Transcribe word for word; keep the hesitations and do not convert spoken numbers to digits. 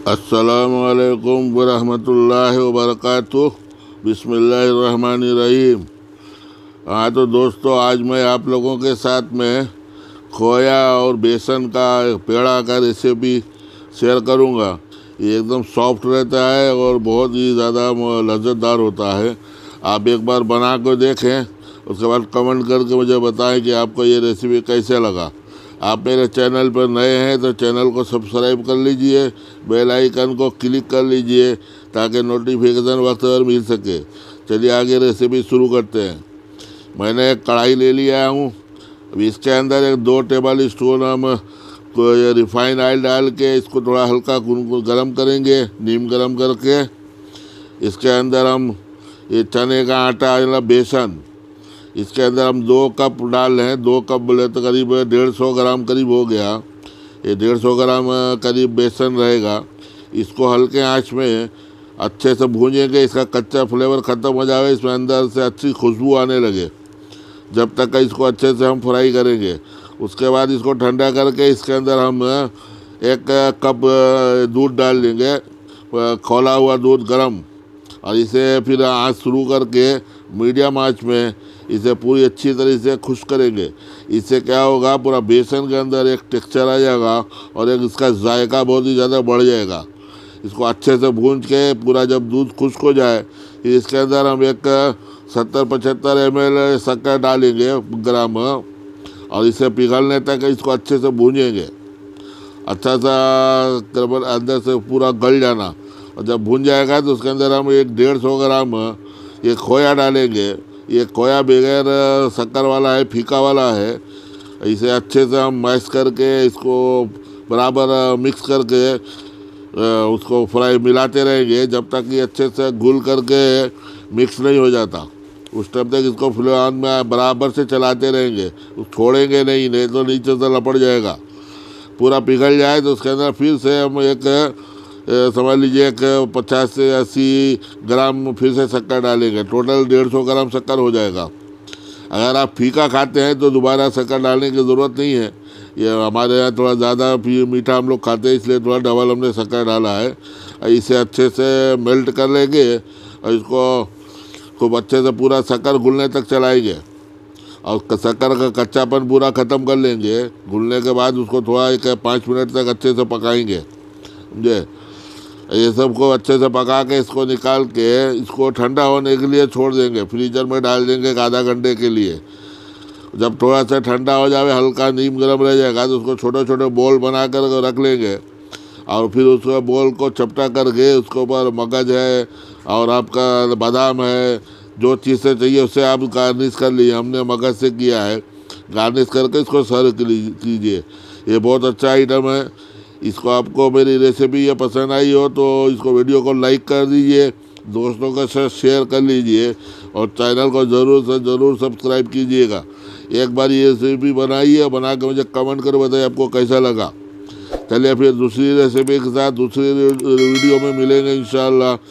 अस्सलामुअलैकुम वरहमतुल्लाहि वबरकातुह। बिस्मिल्लाहिर्रहमानिर्रहीम। हाँ तो दोस्तों, आज मैं आप लोगों के साथ में खोया और बेसन का पेड़ा का रेसिपी शेयर करूँगा। ये एकदम सॉफ्ट रहता है और बहुत ही ज़्यादा लज़्ज़तदार होता है। आप एक बार बना कर देखें, उसके बाद कमेंट करके मुझे बताएं कि आपको ये रेसिपी कैसे लगा। आप मेरे चैनल पर नए हैं तो चैनल को सब्सक्राइब कर लीजिए, बेल आइकन को क्लिक कर लीजिए ताकि नोटिफिकेशन वक्त पर मिल सके। चलिए आगे रेसिपी शुरू करते हैं। मैंने एक कढ़ाई ले लिया हूँ। अब इसके अंदर एक दो टेबल स्पून हम रिफाइंड ऑयल डाल के इसको थोड़ा हल्का गरम करेंगे, नीम गरम करके। इसके अंदर हम ये चने का आटा मतलब बेसन, इसके अंदर हम दो कप डाल रहे हैं। दो कप बोले तो करीब डेढ़ सौ ग्राम करीब हो गया। ये डेढ़ सौ ग्राम करीब बेसन रहेगा। इसको हल्के आंच में अच्छे से भूनेंगे। इसका कच्चा फ्लेवर ख़त्म हो जाए, इसमें अंदर से अच्छी खुशबू आने लगे, जब तक इसको अच्छे से हम फ्राई करेंगे। उसके बाद इसको ठंडा करके इसके अंदर हम एक कप दूध डाल देंगे, खौला हुआ दूध गरम, और इसे फिर आँच शुरू करके मीडियम आंच में इसे पूरी अच्छी तरह से खुश करेंगे। इससे क्या होगा, पूरा बेसन के अंदर एक टेक्सचर आ जाएगा और एक इसका जायका बहुत ही ज़्यादा बढ़ जाएगा। इसको अच्छे से भून के पूरा जब दूध खुश्क हो जाए, इसके अंदर हम एक सत्तर पचहत्तर एम एल शक्कर डालेंगे ग्राम, और इसे पिघलने तक इसको अच्छे से भूनेंगे। अच्छा सा अंदर से पूरा गल जाना, और जब भून जाएगा तो उसके अंदर हम एक डेढ़ सौ ग्राम ये खोया डालेंगे। ये खोया बगैर शक्कर वाला है, फीका वाला है। इसे अच्छे से हम मैश करके इसको बराबर मिक्स करके उसको फ्राई मिलाते रहेंगे जब तक ये अच्छे से घुल करके मिक्स नहीं हो जाता। उस टाइम तक इसको फ्लेम में बराबर से चलाते रहेंगे, छोड़ेंगे नहीं, नहीं तो नीचे से लपट जाएगा। पूरा पिघल जाए तो उसके अंदर फिर से हम एक समझ लीजिए एक पचास से अस्सी ग्राम फिर से शक्कर डालेंगे। टोटल डेढ़ सौ ग्राम शक्कर हो जाएगा। अगर आप फीका खाते हैं तो दोबारा शक्कर डालने की ज़रूरत नहीं है। ये हमारे यहाँ थोड़ा ज़्यादा मीठा हम लोग खाते हैं, इसलिए थोड़ा डबल हमने शक्कर डाला है। इसे अच्छे से मेल्ट कर लेंगे और इसको खूब अच्छे से पूरा शक्कर घुलने तक चलाएंगे, और शक्कर का कच्चापन पूरा ख़त्म कर लेंगे। घुलने के बाद उसको थोड़ा एक पाँच मिनट तक अच्छे से पकाएंगे। समझे? ये सब को अच्छे से पका के इसको निकाल के इसको ठंडा होने के लिए छोड़ देंगे, फ्रीजर में डाल देंगे एक आधा घंटे के लिए। जब थोड़ा सा ठंडा हो जाए, हल्का नीम गर्म रह जाएगा, तो उसको छोटे छोटे बोल बना कर रख लेंगे, और फिर उसको बोल को चपटा करके उसके ऊपर मगज है और आपका बादाम है, जो चीज़ से चाहिए उससे आप गार्निश कर लीजिए। हमने मगज से किया है, गार्निश करके इसको सर्व कीजिए। ये बहुत अच्छा आइटम है। इसको आपको मेरी रेसिपी ये पसंद आई हो तो इसको वीडियो को लाइक कर दीजिए, दोस्तों के साथ शेयर कर लीजिए, और चैनल को ज़रूर से ज़रूर सब्सक्राइब कीजिएगा। एक बार ये रेसिपी बनाइए, बना के मुझे कमेंट कर बताइए आपको कैसा लगा। चलिए फिर दूसरी रेसिपी के साथ दूसरी वीडियो में मिलेंगे इंशाअल्लाह।